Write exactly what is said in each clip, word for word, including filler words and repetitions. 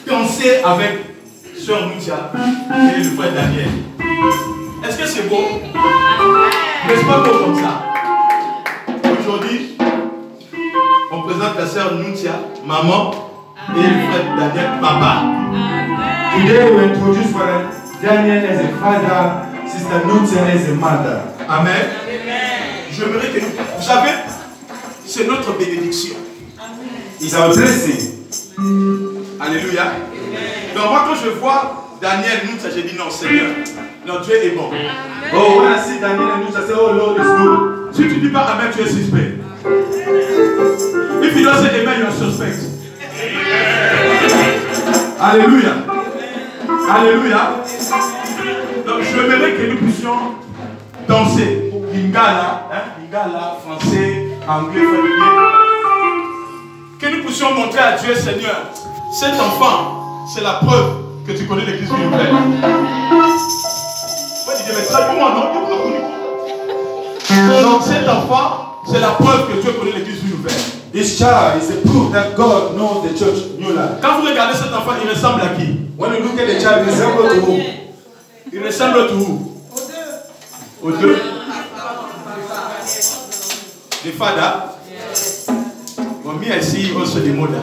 danser avec Sœur Noutia et le frère Daniel. Est-ce que c'est beau? N'est-ce pas beau comme ça? Aujourd'hui, on présente la Sœur Noutia, maman, et le frère Daniel, papa. Today we introduce Brother Daniel as a father, Sister Noutia as a mother. Amen. J'aimerais que nous... Vous savez, c'est notre bénédiction. It's our blessing. Alléluia. Donc moi quand je vois Daniel Noutia, j'ai dit non Seigneur, notre Dieu est bon. Oh, when I see Daniel and Noutia, I say, oh Lord is good. Si tu dis pas amen, tu es suspect. If you don't say amen, you are suspect. Alléluia. Alléluia. Donc j'aimerais que nous puissions danser. Lingala, hein? Lingala, français, anglais, familier. Que nous puissions montrer à Dieu, Seigneur, cet enfant, c'est la preuve que tu connais l'église nouvelle. Moi, je dis, mais très comment non? Donc cet enfant, c'est la preuve que Dieu connaît l'église nouvelle. This child is a proof that God knows the church New Life. Quand vous regardez cet enfant, il ressemble à qui? When you look at the child, he resembles to who? Il ressemble à who? Aux deux. Les fadas. Bon, me, I see also the mother.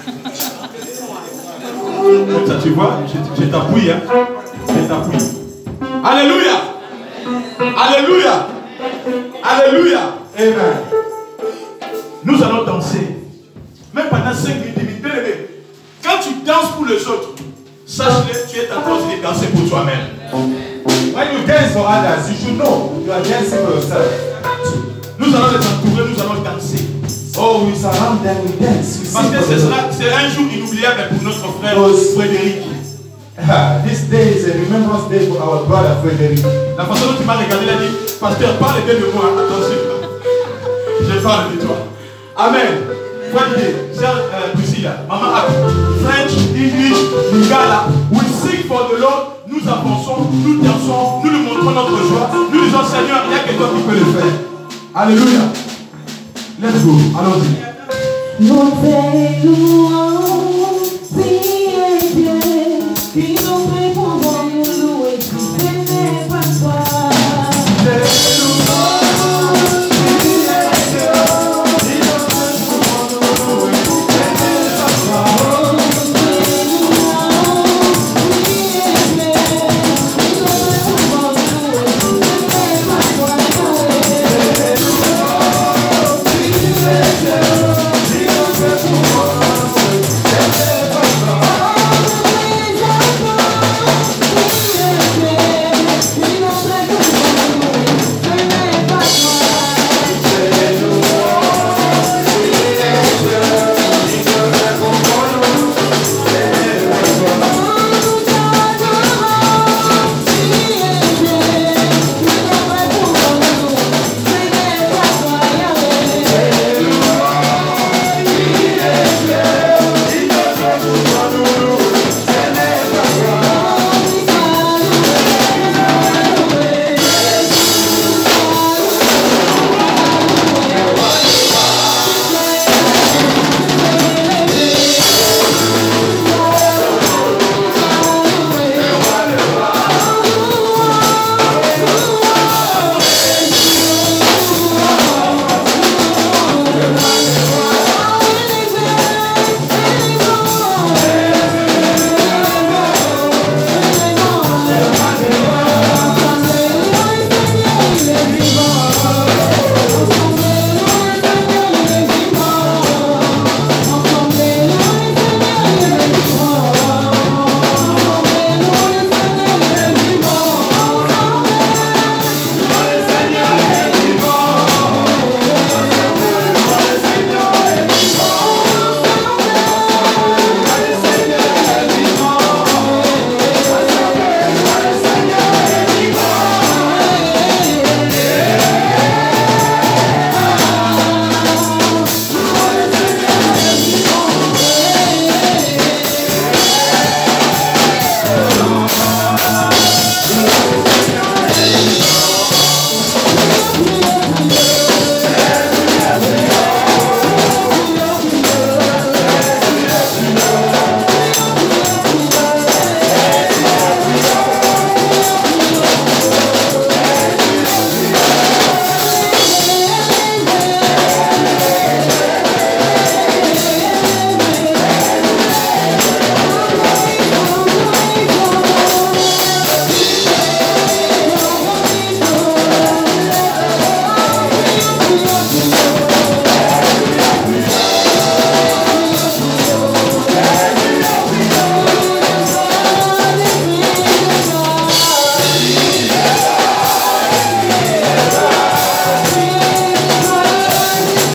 Ça, tu vois, je, je t'appuie, hein. Je t'appuie. Alléluia. Alléluia. Alléluia. Amen. Nous allons danser. Même pendant cinq minutes, bien aimé. Quand tu danses pour les autres, sache-le, tu es en train de danser pour toi-même. When you dance for others, you should know you are dancing for yourself. Nous allons les entourer, nous allons danser. Oh, we surround them, we dance. We Parce que sing ce for sera, c'est un jour inoubliable pour notre frère Those- Frédéric. them. This day is a remembrance day for our brother Frederick. La façon dont tu m'as regardé, il a dit, pasteur, parle bien de moi, attention. Je parle de toi. Amen. Frédéric, sœur euh, Priscilla, maman Happy, French, English, Lingala, we sing for the Lord, nous avançons, nous dansons, nous lui montrons notre joie, nous disons Seigneur, il n'y a que toi qui peux le faire. Alléluia. Let's go, allons-y. Montez-nous